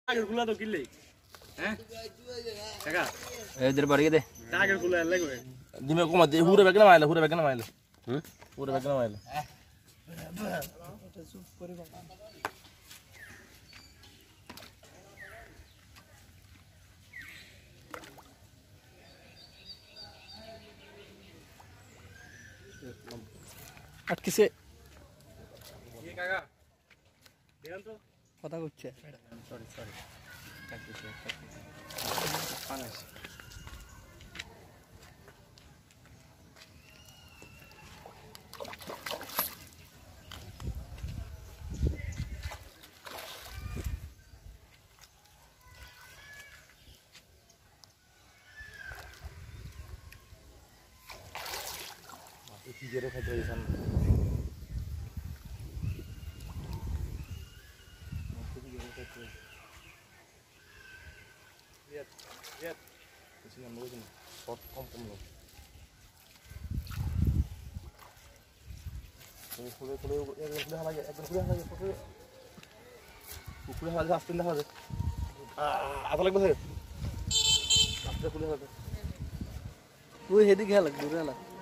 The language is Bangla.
টাকের গুলা তো কিনলে হ্যাঁ টাকা এদের বাড়ি দে টাকের গুলা লাগবে দিমে কমা দে হুরে বেগনা মাইলে হুরে বেগনা মাইলে আটকেছে কি কাকা দেন তো কথা করছে সরি কাটছে পানাস কি জেরে খাইতে হইছান Yes. Kasi nga mo din. Pot kom lo. Kulo udah lagi, kulo lagi. Kulo lagi astin dah lagi. Apa lagi bahaya? Astin kulo lagi. ওই হেদিকে লাগবে রে